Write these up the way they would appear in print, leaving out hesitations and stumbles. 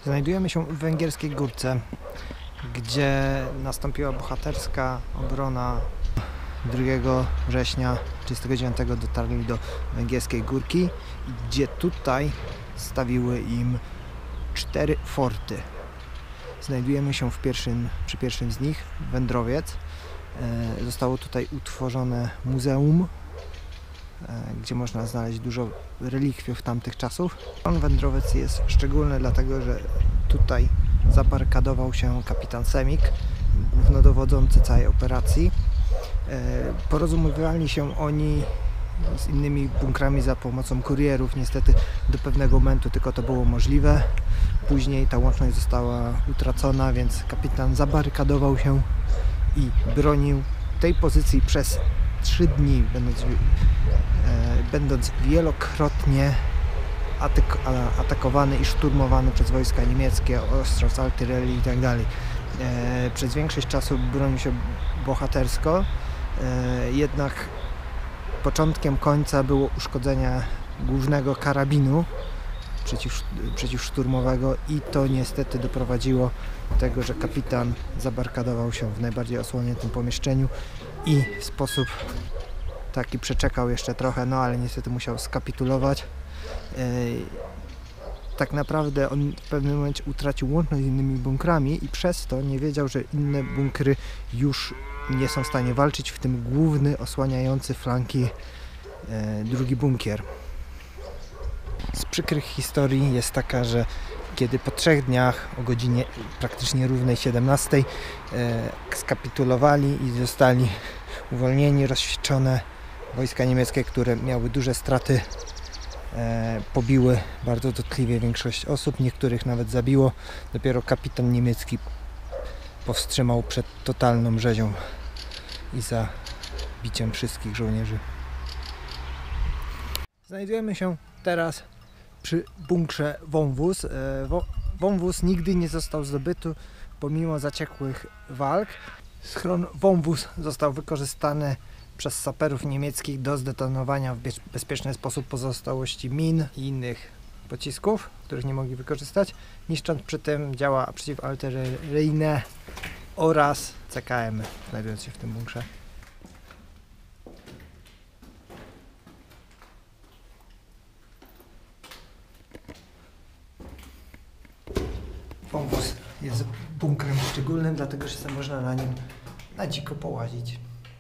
Znajdujemy się w Węgierskiej Górce, gdzie nastąpiła bohaterska obrona. 2 września 1939 dotarli do Węgierskiej Górki, gdzie tutaj stawiły im 4 forty. Znajdujemy się przy pierwszym z nich, Wędrowiec. Zostało tutaj utworzone muzeum, gdzie można znaleźć dużo relikwiów tamtych czasów. Wędrowiec jest szczególny dlatego, że tutaj zabarykadował się kapitan Semik, głównodowodzący całej operacji. Porozumiewali się oni z innymi bunkrami za pomocą kurierów. Niestety do pewnego momentu tylko to było możliwe. Później ta łączność została utracona, więc kapitan zabarykadował się i bronił tej pozycji przez 3 dni, będąc wielokrotnie atakowany i szturmowany przez wojska niemieckie, ostrzał z artylerii itd. Przez większość czasu bronił się bohatersko, jednak początkiem końca było uszkodzenie głównego karabinu przeciwszturmowego i to niestety doprowadziło do tego, że kapitan zabarkadował się w najbardziej osłoniętym pomieszczeniu i w sposób taki przeczekał jeszcze trochę, no ale niestety musiał skapitulować. Tak naprawdę on w pewnym momencie utracił łączność z innymi bunkrami i przez to nie wiedział, że inne bunkry już nie są w stanie walczyć, w tym główny osłaniający flanki drugi bunkier. Z przykrych historii jest taka, że kiedy po 3 dniach o godzinie praktycznie równej 17 skapitulowali i zostali uwolnieni, rozwścieczone wojska niemieckie, które miały duże straty, pobiły bardzo dotkliwie większość osób, niektórych nawet zabiło. Dopiero kapitan niemiecki powstrzymał przed totalną rzezią i zabiciem wszystkich żołnierzy. Znajdujemy się teraz przy bunkrze Wąwóz. Wąwóz nigdy nie został zdobyty pomimo zaciekłych walk. Schron Wąwóz został wykorzystany przez saperów niemieckich do zdetonowania w bezpieczny sposób pozostałości min i innych pocisków, których nie mogli wykorzystać, niszcząc przy tym działa przeciwartyleryjne oraz CKM znajdujące się w tym bunkrze. Wąwóz jest bunkrem szczególnym, dlatego że można na nim na dziko połazić.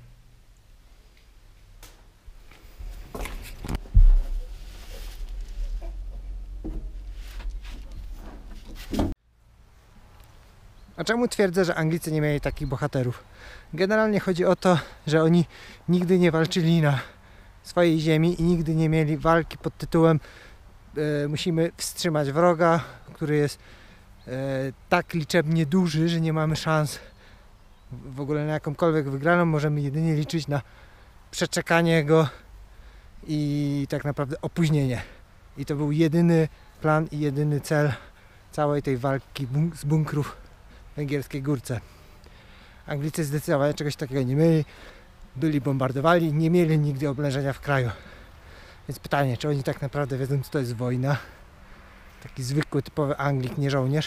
A czemu twierdzę, że Anglicy nie mieli takich bohaterów? Generalnie chodzi o to, że oni nigdy nie walczyli na swojej ziemi i nigdy nie mieli walki pod tytułem musimy wstrzymać wroga, który jest tak liczebnie duży, że nie mamy szans w ogóle na jakąkolwiek wygraną. Możemy jedynie liczyć na przeczekanie go i tak naprawdę opóźnienie. I to był jedyny plan i jedyny cel całej tej walki z bunkrów w Węgierskiej Górce. Anglicy zdecydowanie czegoś takiego nie mieli, byli bombardowani, nie mieli nigdy oblężenia w kraju. Więc pytanie, czy oni tak naprawdę wiedzą, co to jest wojna? Taki zwykły, typowy Anglik, nie żołnierz.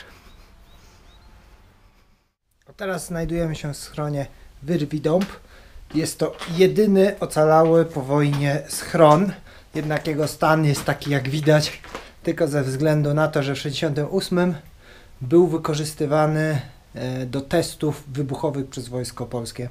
A teraz znajdujemy się w schronie Wyrvidąb. Jest to jedyny ocalały po wojnie schron, jednak jego stan jest taki, jak widać, tylko ze względu na to, że w 1968 był wykorzystywany do testów wybuchowych przez wojsko polskie.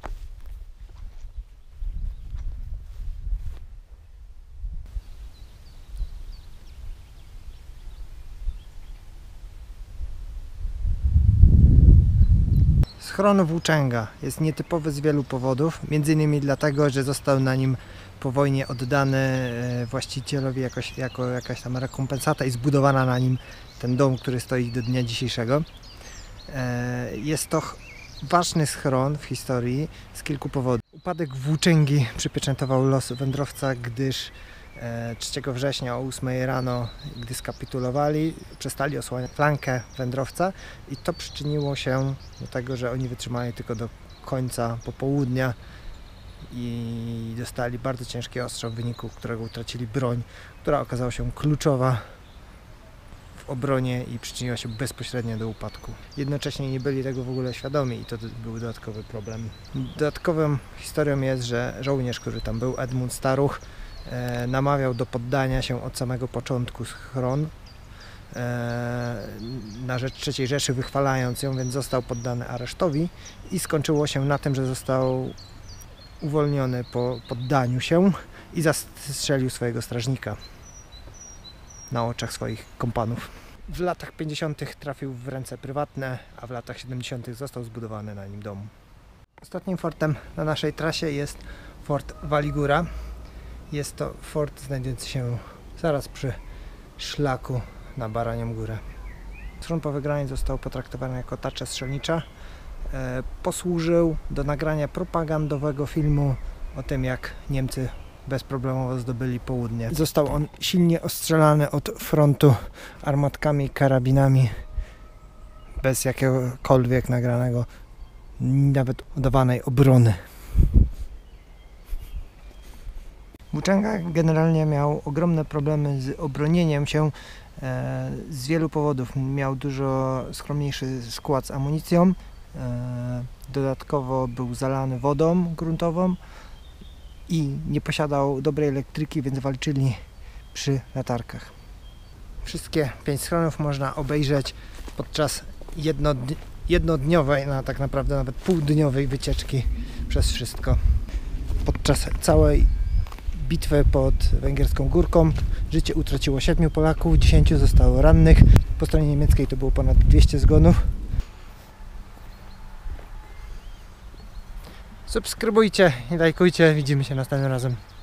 Schron Włóczęga jest nietypowy z wielu powodów, m.in. dlatego, że został na nim po wojnie oddany właścicielowi jako jakaś tam rekompensata i zbudowano na nim ten dom, który stoi do dnia dzisiejszego. Jest to ważny schron w historii z kilku powodów. Upadek Włóczęgi przypieczętował los wędrowca, gdyż 3 września o 8 rano, gdy skapitulowali, przestali osłaniać flankę wędrowca i to przyczyniło się do tego, że oni wytrzymali tylko do końca popołudnia i dostali bardzo ciężki ostrzał, w wyniku którego utracili broń, która okazała się kluczowa w obronie i przyczyniła się bezpośrednio do upadku. Jednocześnie nie byli tego w ogóle świadomi i to był dodatkowy problem. Dodatkową historią jest, że żołnierz, który tam był, Edmund Staruch, namawiał do poddania się od samego początku schron na rzecz III Rzeszy, wychwalając ją, więc został poddany aresztowi i skończyło się na tym, że został uwolniony po poddaniu się i zastrzelił swojego strażnika na oczach swoich kompanów. W latach 50. trafił w ręce prywatne, a w latach 70. został zbudowany na nim dom. Ostatnim fortem na naszej trasie jest Fort Waligura. Jest to fort znajdujący się zaraz przy szlaku na Baranią Górę. Schron po wygraniu został potraktowany jako tarcza strzelnicza. Posłużył do nagrania propagandowego filmu o tym, jak Niemcy bezproblemowo zdobyli południe. Został on silnie ostrzelany od frontu armatkami i karabinami, bez jakiegokolwiek nagranego, nawet udawanej obrony. Włóczęga generalnie miał ogromne problemy z obronieniem się z wielu powodów. Miał dużo skromniejszy skład z amunicją, dodatkowo był zalany wodą gruntową i nie posiadał dobrej elektryki, więc walczyli przy latarkach. Wszystkie 5 schronów można obejrzeć podczas jednodniowej, no tak naprawdę nawet półdniowej wycieczki przez wszystko. Podczas całej bitwy pod Węgierską Górką życie utraciło 7 Polaków, 10 zostało rannych. Po stronie niemieckiej to było ponad 200 zgonów. Subskrybujcie i lajkujcie. Widzimy się następnym razem.